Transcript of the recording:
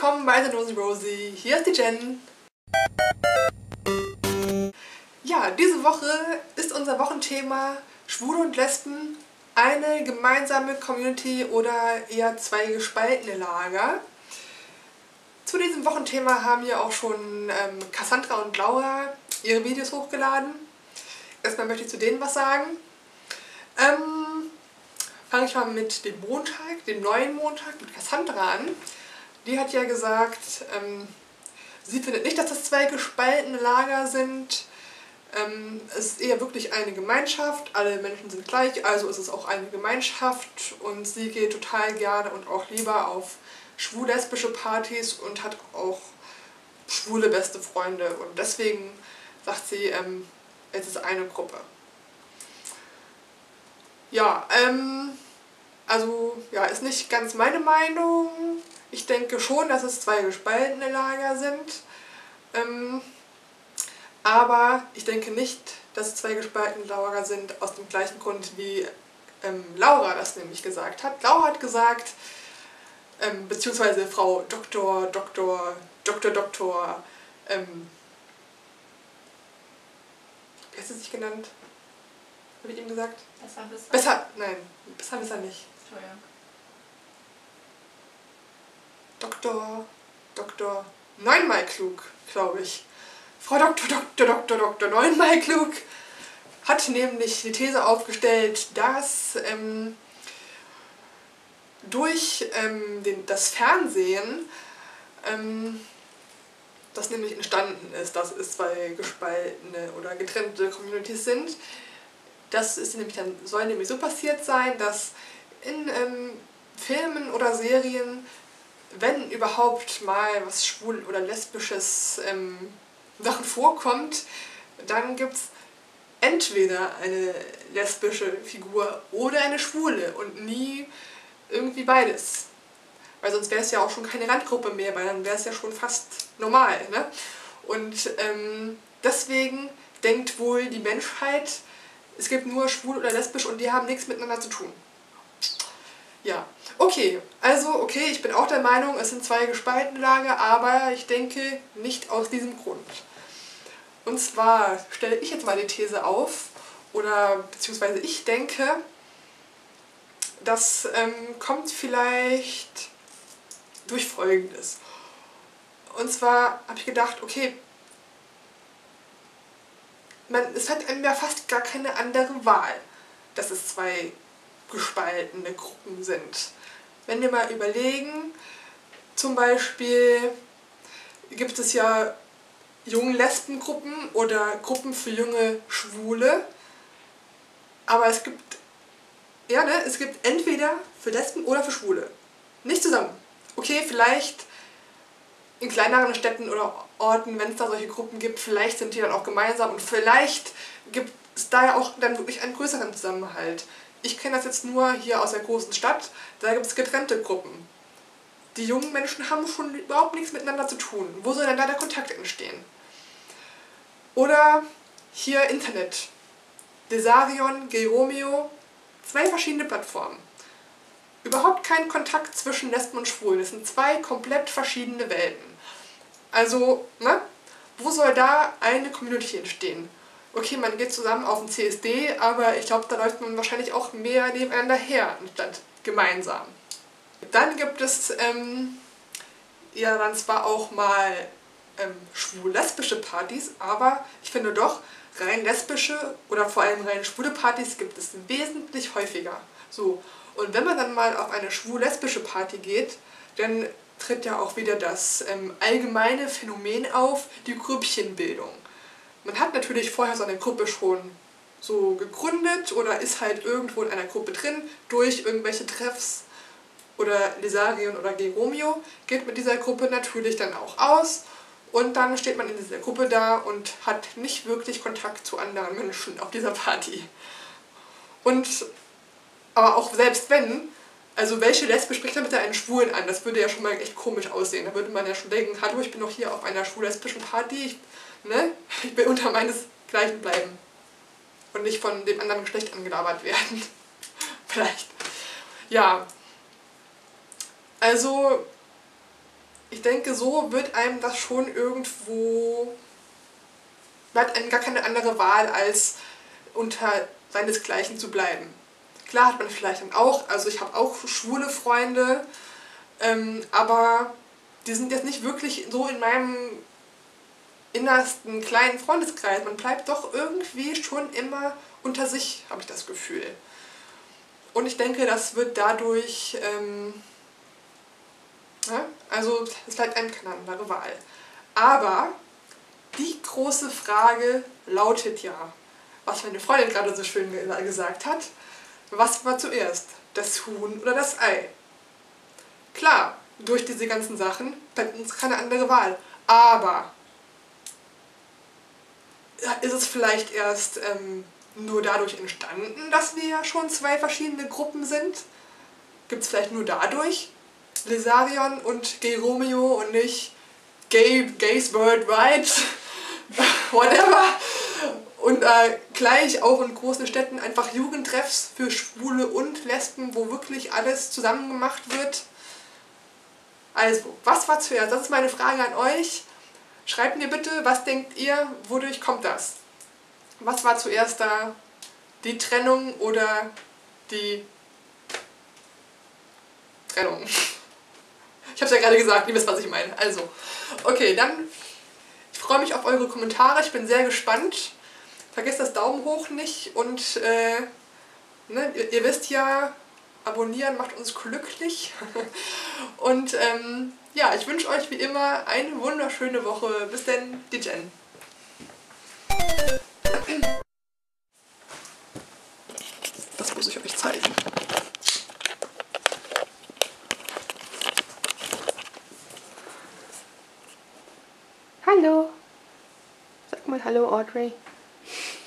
willkommen bei The Nosy Rosie. Hier ist die Jen. Ja, diese Woche ist unser Wochenthema Schwule und Lesben, eine gemeinsame Community oder eher zwei gespaltene Lager. Zu diesem Wochenthema haben ja auch schon Cassandra und Laura ihre Videos hochgeladen. Erstmal möchte ich zu denen was sagen. Fange ich mal mit dem Montag, dem neuen Montag, mit Cassandra an. Die hat ja gesagt, sie findet nicht, dass das zwei gespaltene Lager sind. Es ist eher wirklich eine Gemeinschaft, alle Menschen sind gleich, also ist es auch eine Gemeinschaft und sie geht total gerne und auch lieber auf schwul-lesbische Partys und hat auch schwule beste Freunde und deswegen sagt sie, es ist eine Gruppe. Ja, also ja, ist nicht ganz meine Meinung. Ich denke schon, dass es zwei gespaltene Lager sind. Aber ich denke nicht, dass es zwei gespaltene Lager sind aus dem gleichen Grund, wie Laura das nämlich gesagt hat. Laura hat gesagt, beziehungsweise Frau Doktor, wie hat sie sich genannt? Habe ich ihm gesagt? Besser, nein, besser nicht. Doktor, neunmal klug, glaube ich. Frau Doktor, neunmal klug hat nämlich die These aufgestellt, dass durch das Fernsehen das nämlich entstanden ist, dass es zwei gespaltene oder getrennte Communities sind. Das ist nämlich dann, soll nämlich so passiert sein, dass in Filmen oder Serien, wenn überhaupt mal was schwul oder lesbisches Sachen vorkommt, dann gibt es entweder eine lesbische Figur oder eine schwule und nie irgendwie beides. Weil sonst wäre es ja auch schon keine Randgruppe mehr, weil dann wäre es ja schon fast normal. Ne? Und deswegen denkt wohl die Menschheit, es gibt nur schwul oder lesbisch und die haben nichts miteinander zu tun. Ja, okay, ich bin auch der Meinung, es sind zwei gespaltene Lager, aber ich denke nicht aus diesem Grund. Und zwar stelle ich jetzt mal die These auf, oder beziehungsweise ich denke, das kommt vielleicht durch Folgendes. Und zwar habe ich gedacht, okay, es hat einem ja fast gar keine andere Wahl, dass es zwei gespaltene Gruppen sind. Wenn wir mal überlegen, zum Beispiel gibt es ja junge Lesbengruppen oder Gruppen für junge Schwule, aber es gibt entweder für Lesben oder für Schwule. Nicht zusammen. Okay, vielleicht in kleineren Städten oder Orten, wenn es da solche Gruppen gibt, vielleicht sind die dann auch gemeinsam und vielleicht gibt es da ja auch dann wirklich einen größeren Zusammenhalt. Ich kenne das jetzt nur hier aus der großen Stadt, da gibt es getrennte Gruppen. Die jungen Menschen haben schon überhaupt nichts miteinander zu tun. Wo soll denn da der Kontakt entstehen? Oder hier Internet. Desarion, Geromeo, zwei verschiedene Plattformen. Überhaupt kein Kontakt zwischen Lesben und Schwulen. Das sind zwei komplett verschiedene Welten. Also, ne? Wo soll da eine Community entstehen? Okay, man geht zusammen auf den CSD, aber ich glaube, da läuft man wahrscheinlich auch mehr nebeneinander her, anstatt gemeinsam. Dann gibt es ja dann zwar auch mal schwul-lesbische Partys, aber ich finde doch, rein lesbische oder vor allem rein schwule Partys gibt es wesentlich häufiger. So. Und wenn man dann mal auf eine schwul-lesbische Party geht, dann tritt ja auch wieder das allgemeine Phänomen auf, die Grüppchenbildung. Man hat natürlich vorher so eine Gruppe schon so gegründet oder ist halt irgendwo in einer Gruppe drin, durch irgendwelche Treffs oder Lesarion oder Geromeo, geht mit dieser Gruppe natürlich dann auch aus und dann steht man in dieser Gruppe da und hat nicht wirklich Kontakt zu anderen Menschen auf dieser Party. Aber auch selbst wenn, also welche Lesbe spricht dann bitte einen Schwulen an? Das würde ja schon mal echt komisch aussehen. Da würde man ja schon denken, hallo, ich bin doch hier auf einer schwul-lesbischen Party, ich will unter meinesgleichen bleiben und nicht von dem anderen Geschlecht angelabert werden. Vielleicht. Ja. Also, ich denke, so wird einem das schon irgendwo, bleibt einem gar keine andere Wahl, als unter seinesgleichen zu bleiben. Klar hat man vielleicht dann auch, also ich habe auch schwule Freunde, aber die sind jetzt nicht wirklich so in meinem innersten kleinen Freundeskreis. Man bleibt doch irgendwie schon immer unter sich, habe ich das Gefühl. Und ich denke, das wird dadurch, ja, also es bleibt einem keine andere Wahl. Aber die große Frage lautet ja, was meine Freundin gerade so schön gesagt hat, was war zuerst, das Huhn oder das Ei? Klar, durch diese ganzen Sachen bleibt uns keine andere Wahl. Aber ist es vielleicht erst nur dadurch entstanden, dass wir ja schon zwei verschiedene Gruppen sind? Gibt es vielleicht nur dadurch Lesarion und Gay Romeo und nicht Gays Worldwide? Whatever. Und gleich auch in großen Städten einfach Jugendtreffs für Schwule und Lesben, wo wirklich alles zusammen gemacht wird. Also, was war zuerst? Das ist meine Frage an euch. Schreibt mir bitte, was denkt ihr, wodurch kommt das? Was war zuerst da? Die Trennung oder die Trennung? Ich habe es ja gerade gesagt, ihr wisst, was ich meine. Also, okay, dann ich freue mich auf eure Kommentare. Ich bin sehr gespannt. Vergesst das Daumen hoch nicht und ne, ihr wisst ja, abonnieren macht uns glücklich. Und ja, ich wünsche euch wie immer eine wunderschöne Woche. Bis denn, die Jen. Das muss ich euch zeigen. Hallo. Sag mal Hallo, Audrey.